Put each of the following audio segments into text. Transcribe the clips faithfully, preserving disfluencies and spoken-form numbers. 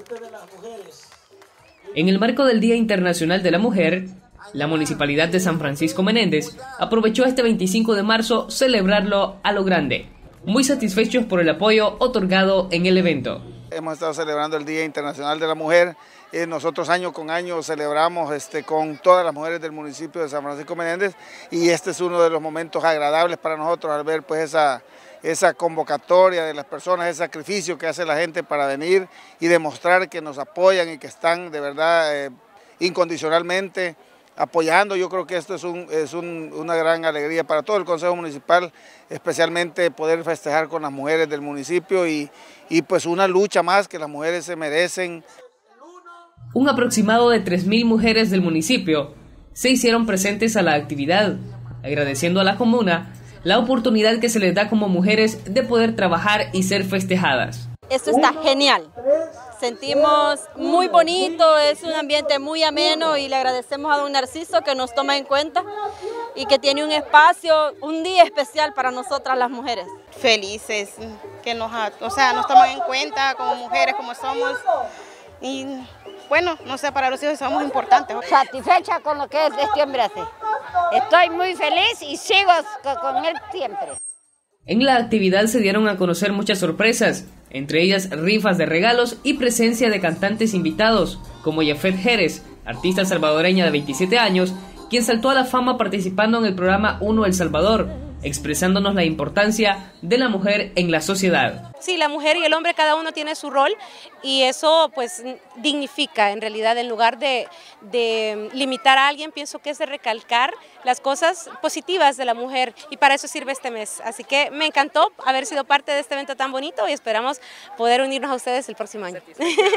En el marco del Día Internacional de la Mujer, la Municipalidad de San Francisco Menéndez aprovechó este veinticinco de marzo celebrarlo a lo grande, muy satisfechos por el apoyo otorgado en el evento. Hemos estado celebrando el Día Internacional de la Mujer. Eh, nosotros año con año celebramos este, con todas las mujeres del municipio de San Francisco Menéndez, y este es uno de los momentos agradables para nosotros al ver pues esa, esa convocatoria de las personas, ese sacrificio que hace la gente para venir y demostrar que nos apoyan y que están de verdad eh, incondicionalmente apoyando. Yo creo que esto es, un, es un, una gran alegría para todo el Consejo Municipal, especialmente poder festejar con las mujeres del municipio y, y pues una lucha más que las mujeres se merecen. Un aproximado de tres mil mujeres del municipio se hicieron presentes a la actividad, agradeciendo a la comuna la oportunidad que se les da como mujeres de poder trabajar y ser festejadas. Esto está genial, sentimos muy bonito, es un ambiente muy ameno y le agradecemos a don Narciso que nos toma en cuenta y que tiene un espacio, un día especial para nosotras las mujeres. Felices, que nos, o sea, nos toman en cuenta como mujeres, como somos, y bueno, no sé, para los hijos somos importantes. Satisfecha con lo que este hombre hace. Estoy muy feliz y sigo con él siempre. En la actividad se dieron a conocer muchas sorpresas, entre ellas rifas de regalos y presencia de cantantes invitados, como Yafet Jerez, artista salvadoreña de veintisiete años, quien saltó a la fama participando en el programa Uno El Salvador, expresándonos la importancia de la mujer en la sociedad. Sí, la mujer y el hombre, cada uno tiene su rol y eso pues dignifica en realidad, en lugar de, de limitar a alguien, pienso que es de recalcar las cosas positivas de la mujer y para eso sirve este mes. Así que me encantó haber sido parte de este evento tan bonito y esperamos poder unirnos a ustedes el próximo año.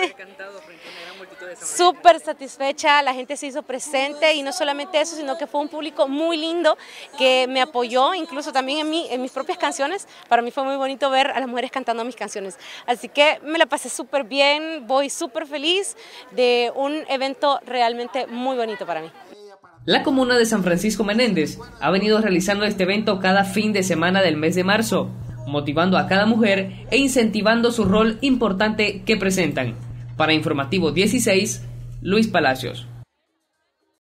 Súper satisfecha, la gente se hizo presente y no solamente eso, sino que fue un público muy lindo que me apoyó, incluso también en, mí, en mis propias canciones. Para mí fue muy bonito ver a las mujeres cantando mis canciones, así que me la pasé súper bien, voy súper feliz de un evento realmente muy bonito para mí. La comuna de San Francisco Menéndez ha venido realizando este evento cada fin de semana del mes de marzo, motivando a cada mujer e incentivando su rol importante que presentan. Para Informativo dieciséis, Luis Palacios.